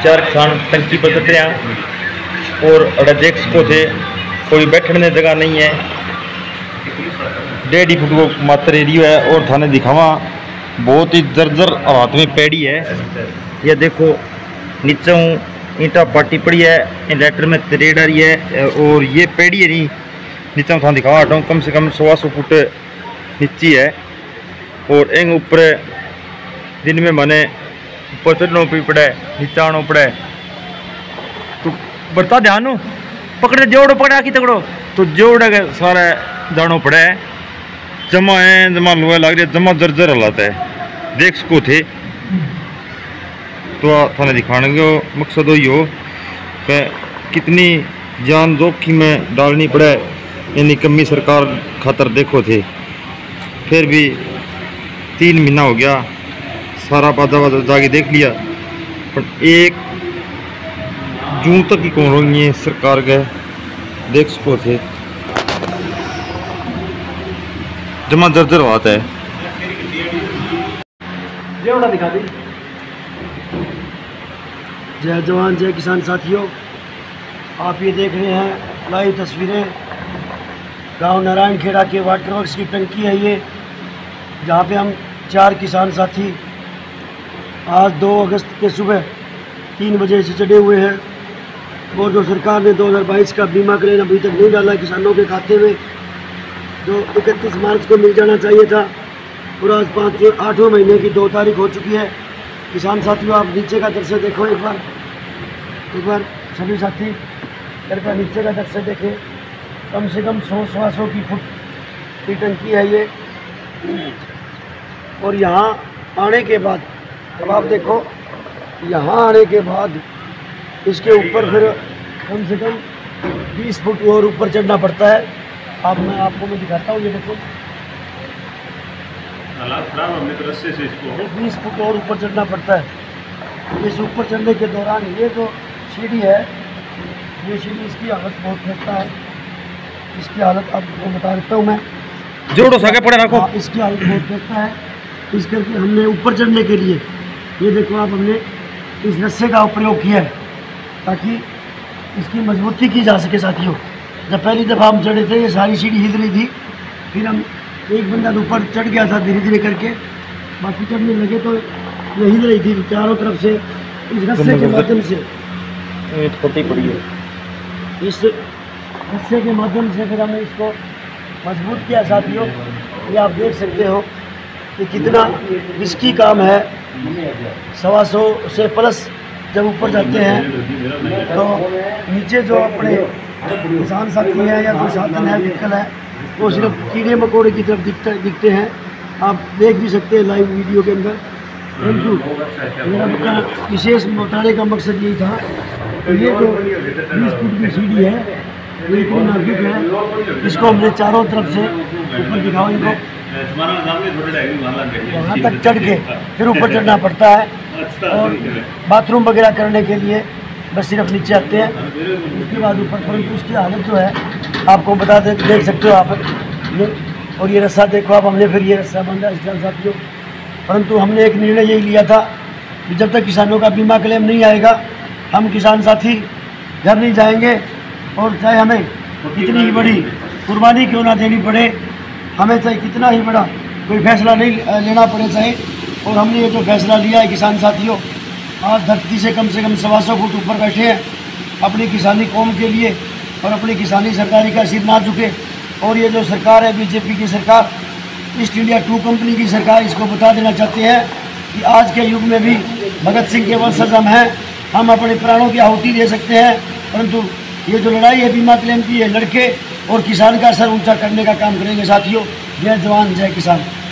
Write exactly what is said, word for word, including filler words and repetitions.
चार किसान टंकी पर कट रहे हैं और अड़जेक्स को थे, कोई बैठने जगह नहीं है। डेढ़ फुट को मात्र एरिया है और थाने दिखावा बहुत ही जर्जर हालात में पेड़ी है। ये देखो नीचे ईंटा पाटी पड़ी है, लेटर में तरेड़ आ रही है और ये पेड़ी है नहीं नीचे थाने दिखावा हटाऊँ कम से कम सवा सौ फुट नीची है। और एंग ऊपर दिन में मने ऊपर चढ़ना भी पड़े नीचे आना पड़े, तो बरता ध्यान पकड़े जोड़ो पकड़ा की तकड़ो तो जोड़ सारा जानो पड़े। जमा है जमा लोहा लग रही है, जमा जर्जर हालात है देख सको थे। तो थाने दिखाने का मकसद वही हो कि कितनी जान जोखिम में डालनी पड़े यानी कमी सरकार खातर देखो थे। फिर भी तीन महीना हो गया सारा बाजा बाजा जाके देख लिया, पर एक जून तक ही कौन होंगी सरकार के देख सको थे। जमा जर्जर बात है। दिखा दी। जय जवान जय किसान साथियों, आप ये देख रहे हैं लाइव तस्वीरें गांव नारायण खेड़ा के वाटर वर्क्स की टंकी है ये, जहाँ पे हम चार किसान साथी आज दो अगस्त के सुबह तीन बजे से चढ़े हुए हैं। और जो सरकार ने दो हज़ार बाईस का बीमा क्लेम अभी तक नहीं डाला किसानों के खाते में, जो इकतीस मार्च को मिल जाना चाहिए था, और आज पाँच आठवें महीने की दो तारीख हो चुकी है। किसान साथियों आप नीचे का दृश्य देखो एक बार एक बार सभी साथी कृपया नीचे का दृश्य देखें। कम से कम सौ सवा सौ की फुट की टंकी है ये। और यहाँ आने के बाद अब आप देखो, यहाँ आने के बाद इसके ऊपर फिर कम से कम बीस फुट और ऊपर चढ़ना पड़ता है। आप मैं आपको मैं दिखाता हूँ, ये देखो हालात खराब हमने तो रस्से से इसको बीस फुट और ऊपर चढ़ना पड़ता है। इस ऊपर चढ़ने के दौरान ये जो सीढ़ी है, ये सीढ़ी इसकी हालत बहुत खस्ता है। इसकी हालत आपको बता देता हूँ मैं, जोड़ो सागे पड़े रखो। हाँ, इसकी हालत बहुत खस्ता है। इस करके हमने ऊपर चढ़ने के लिए ये देखो आप हमने इस रस्से का प्रयोग किया है ताकि इसकी मजबूती की जा सके। साथियों जब पहली दफ़ा हम चढ़े थे ये सारी सीढ़ी हिल रही थी, फिर हम एक बंदा ऊपर चढ़ गया था धीरे धीरे करके, बाकी चढ़ने लगे तो ये हिल रही थी चारों तरफ से। इस रस्से के माध्यम से पड़ी है, इस रस्से के माध्यम से फिर हमने इसको मजबूत किया। साथियों ये आप देख सकते हो कि कितना रिस्की काम है। सवा सौ से प्लस जब ऊपर जाते हैं तो नीचे जो अपने किसान साथी हैं या कोई साधन है व्हीकल है वो सिर्फ कीड़े मकोड़े की तरफ दिखते दिखते हैं। आप देख भी सकते हैं लाइव वीडियो के अंदर। परंतु मेरा विशेष बताने का मकसद यही था कि ये जो बीस फुट की सीढ़ी है ये इतनी नाजुक है, इसको हमने चारों तरफ से ऊपर दिखाओ इनको, वहाँ तक चढ़ के फिर ऊपर चढ़ना पड़ता है। और बाथरूम वगैरह करने के लिए बस सिर्फ नीचे आते हैं, उसके बाद ऊपर। परंतु उसकी हालत जो है आपको बता दे देख सकते हो आप ये। और ये रस्सा देखो आप, हमने फिर ये रस्सा बांधा इस तरह साथियों। परंतु हमने एक निर्णय यही लिया था कि जब तक किसानों का बीमा क्लेम नहीं आएगा हम किसान साथी घर नहीं जाएंगे। और चाहे हमें कितनी ही बड़ी कुर्बानी क्यों ना देनी पड़े, हमें चाहे कितना ही बड़ा कोई फैसला नहीं लेना पड़े चाहे। और हमने ये जो फैसला लिया है किसान साथियों, आज धरती से कम से कम सवा सौ फुट ऊपर बैठे हैं अपनी किसानी कौम के लिए, और अपनी किसानी सरकारी का सिर ना झुके। और ये जो सरकार है बीजेपी की सरकार, ईस्ट इंडिया टू कंपनी की सरकार, इसको बता देना चाहते हैं कि आज के युग में भी भगत सिंह के वंशज हम हैं, हम अपने प्राणों की आहुति दे सकते हैं। परंतु ये जो लड़ाई है बीमा क्लेम की, ये लड़के और किसान का सर ऊंचा करने का काम करेंगे। साथियों जय जवान जय किसान।